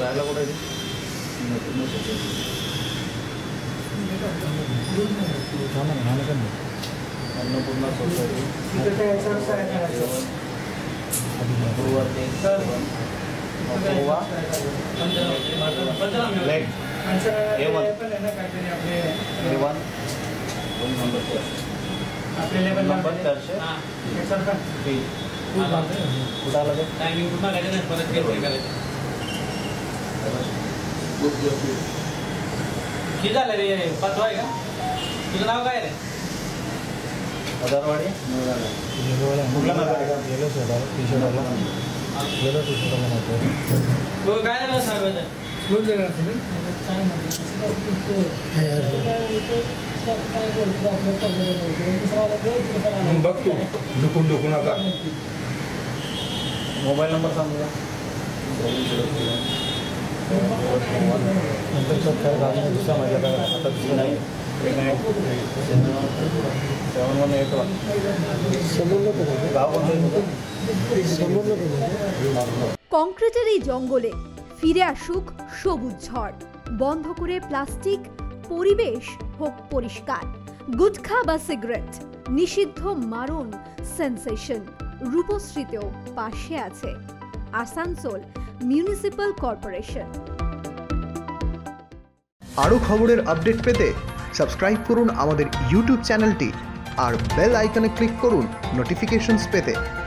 Annapurna society number 400 timing पूर्ण करायचं परत करायचं किती झालं रे 5 आहे का तुझं नाव काय रे हजारवाडी कुठला नाव आहे गेलो सोडा टी-शर्टला गेलो टी-शर्टला नव्हतं तो काय झालं सांगायचं कोण जरा तुम्ही बघ तू डुकून आता मोबाईल नंबर सांगूया नंतर काय झालं दुसरा माझ्याकडे आता दुसरं नाही কংক্রিটের এই জঙ্গলে ফিরে আসুক সবুজ ঝড়, বন্ধ করে প্লাস্টিক, পরিবেশ হোক পরিষ্কার। গুটখা বা সিগারেট নিষিদ্ধ, মারণ সেন্সেশন। রূপশ্রীতেও পাশে আছে আসানসোল মিউনিসিপাল কর্পোরেশন। আরও খবরের আপডেট পেতে সাবস্ক্রাইব করুন আমাদের ইউটিউব চ্যানেলটি আর বেল আইকনে ক্লিক করুন নোটিফিকেশনস পেতে।